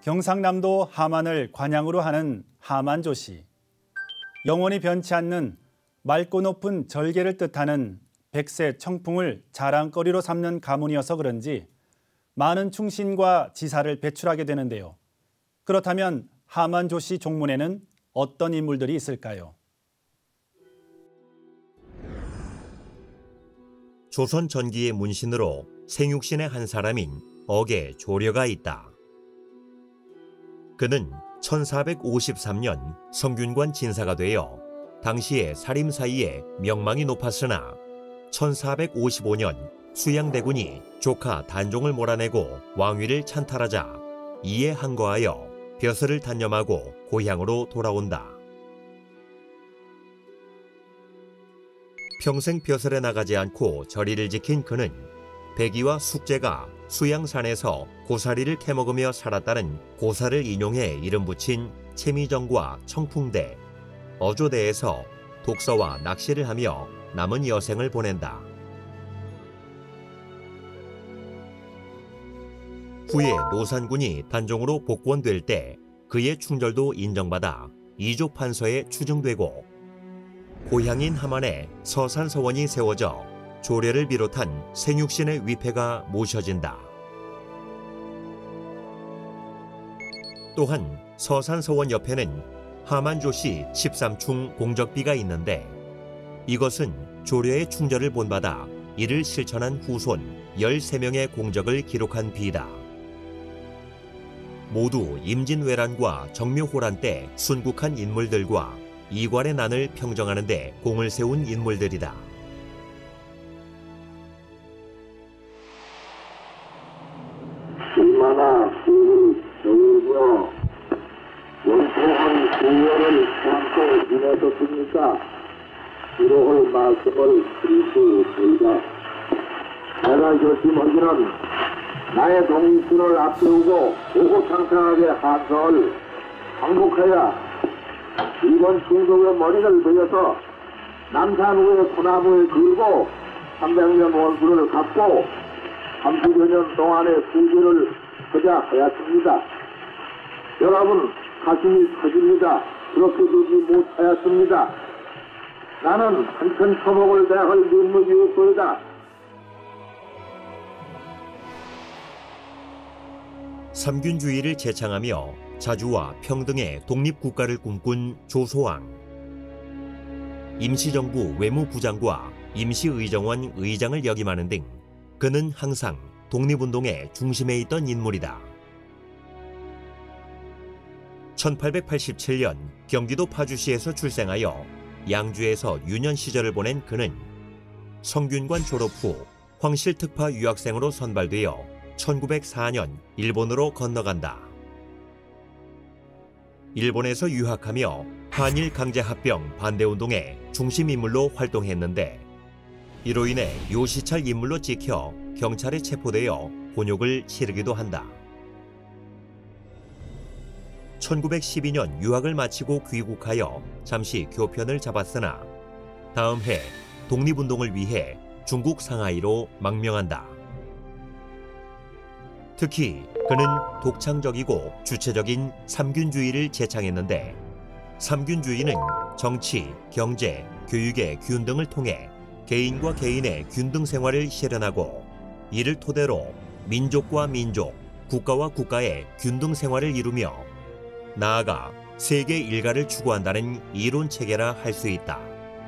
경상남도 함안을 관양으로 하는 함안조씨. 영원히 변치 않는 맑고 높은 절개를 뜻하는 백세 청풍을 자랑거리로 삼는 가문이어서 그런지 많은 충신과 지사를 배출하게 되는데요. 그렇다면 함안조씨 종문에는 어떤 인물들이 있을까요? 조선 전기의 문신으로 생육신의 한 사람인 억의 조려가 있다. 그는 1453년 성균관 진사가 되어 당시의 사림 사이에 명망이 높았으나 1455년 수양대군이 조카 단종을 몰아내고 왕위를 찬탈하자 이에 항거하여 벼슬을 단념하고 고향으로 돌아온다. 평생 벼슬에 나가지 않고 절의를 지킨 그는 백이와 숙제가 수양산에서 고사리를 캐먹으며 살았다는 고사를 인용해 이름 붙인 채미정과 청풍대, 어조대에서 독서와 낚시를 하며 남은 여생을 보낸다. 후에 노산군이 단종으로 복권될 때 그의 충절도 인정받아 이조판서에 추증되고 고향인 함안에 서산서원이 세워져 조례를 비롯한 생육신의 위패가 모셔진다. 또한 서산서원 옆에는 함안조씨 13충 공적비가 있는데 이것은 조례의 충절을 본받아 이를 실천한 후손 13명의 공적을 기록한 비다. 모두 임진왜란과 정묘호란 때 순국한 인물들과 이괄의 난을 평정하는 데 공을 세운 인물들이다. 얼마나 수를 겨우며 원통한 구원을 참고 지내셨습니까? 기록을 말씀을 드리시옵소이다. 내가 결심하기는 나의 동신을 앞세우고 오고창창하게 한성을 항복하여 이번 충동의 머리를 베어서 남산우의 소나무에 들고 300년 원수를 갚고 30여 년 동안의 수지를 하자 하였습니다. 여러분 가슴이 터집니다. 그렇게 되지 못하였습니다. 나는 한편 처목을 대할 눈물이 없소이다. 삼균주의를 제창하며 자주와 평등의 독립국가를 꿈꾼 조소왕. 임시정부 외무부장과 임시의정원 의장을 역임하는 등 그는 항상 독립운동의 중심에 있던 인물이다. 1887년 경기도 파주시에서 출생하여 양주에서 유년 시절을 보낸 그는 성균관 졸업 후 황실특파 유학생으로 선발되어 1904년 일본으로 건너간다. 일본에서 유학하며 한일 강제합병 반대운동의 중심인물로 활동했는데 이로 인해 요시찰 인물로 찍혀 경찰에 체포되어 곤욕을 치르기도 한다. 1912년 유학을 마치고 귀국하여 잠시 교편을 잡았으나 다음 해 독립운동을 위해 중국 상하이로 망명한다. 특히 그는 독창적이고 주체적인 삼균주의를 제창했는데 삼균주의는 정치, 경제, 교육의 균등을 통해 개인과 개인의 균등 생활을 실현하고 이를 토대로 민족과 민족, 국가와 국가의 균등 생활을 이루며 나아가 세계 일가를 추구한다는 이론 체계라 할 수 있다.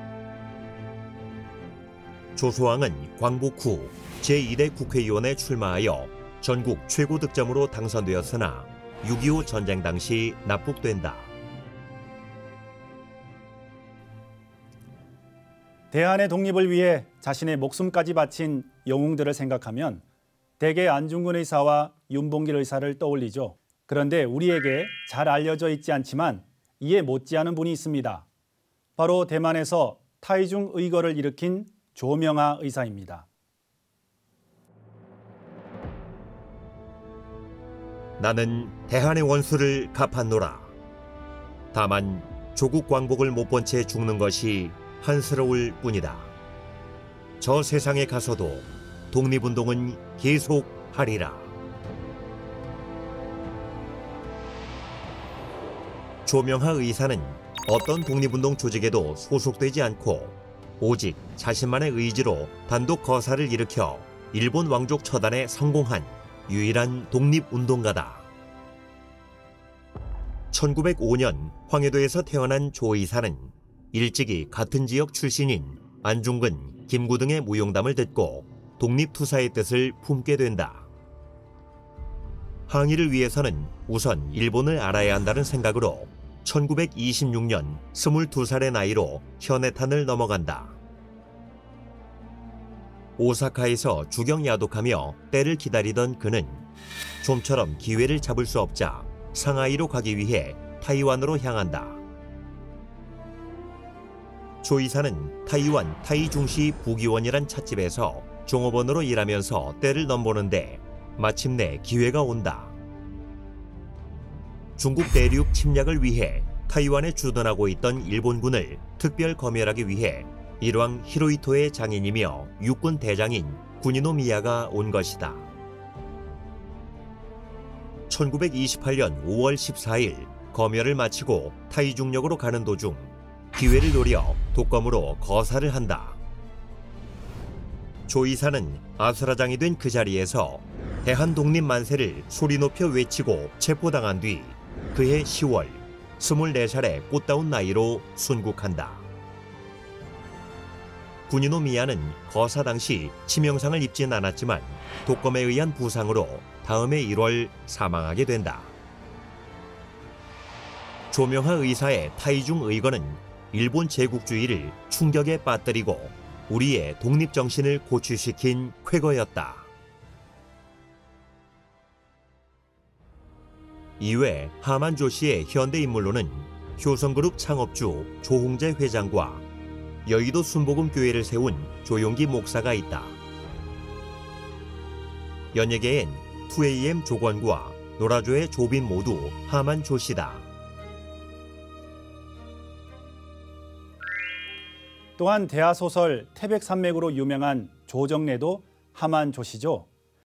조소왕은 광복 후 제2대 국회의원에 출마하여 전국 최고 득점으로 당선되었으나 6.25 전쟁 당시 납북된다. 대한의 독립을 위해 자신의 목숨까지 바친 영웅들을 생각하면 대개 안중근 의사와 윤봉길 의사를 떠올리죠. 그런데 우리에게 잘 알려져 있지 않지만 이에 못지않은 분이 있습니다. 바로 대만에서 타이중 의거를 일으킨 조명하 의사입니다. 나는 대한의 원수를 갚았노라. 다만 조국 광복을 못 본 채 죽는 것이 한스러울 뿐이다. 저 세상에 가서도 독립운동은 계속하리라. 조명하 의사는 어떤 독립운동 조직에도 소속되지 않고 오직 자신만의 의지로 단독 거사를 일으켜 일본 왕족 처단에 성공한 유일한 독립운동가다. 1905년 황해도에서 태어난 조 의사는 일찍이 같은 지역 출신인 안중근, 김구 등의 무용담을 듣고 독립투사의 뜻을 품게 된다. 항일을 위해서는 우선 일본을 알아야 한다는 생각으로 1926년 22살의 나이로 현해탄을 넘어간다. 오사카에서 주경 야독하며 때를 기다리던 그는 좀처럼 기회를 잡을 수 없자 상하이로 가기 위해 타이완으로 향한다. 조 이사는 타이완 타이중시 부기원이란 찻집에서 종업원으로 일하면서 때를 넘보는데 마침내 기회가 온다. 중국 대륙 침략을 위해 타이완에 주둔하고 있던 일본군을 특별 검열하기 위해 일왕 히로히토의 장인이며 육군 대장인 군이노 미야가 온 것이다. 1928년 5월 14일 검열을 마치고 타이중역으로 가는 도중 기회를 노려 독검으로 거사를 한다. 조 이사는 아수라장이 된 그 자리에서 대한독립 만세를 소리 높여 외치고 체포당한 뒤 그해 10월 24살의 꽃다운 나이로 순국한다. 군이노 미야는 거사 당시 치명상을 입진 않았지만 독검에 의한 부상으로 다음해 1월 사망하게 된다. 조명하 의사의 타이중 의거는 일본 제국주의를 충격에 빠뜨리고 우리의 독립정신을 고취시킨 쾌거였다. 이외 하만조 씨의 현대인물로는 효성그룹 창업주 조홍재 회장과 여의도 순복음교회를 세운 조용기 목사가 있다. 연예계엔 2AM 조건과 노라조의 조빈 모두 하만조 씨다. 또한 대하소설 태백산맥으로 유명한 조정래도 하만조 씨죠.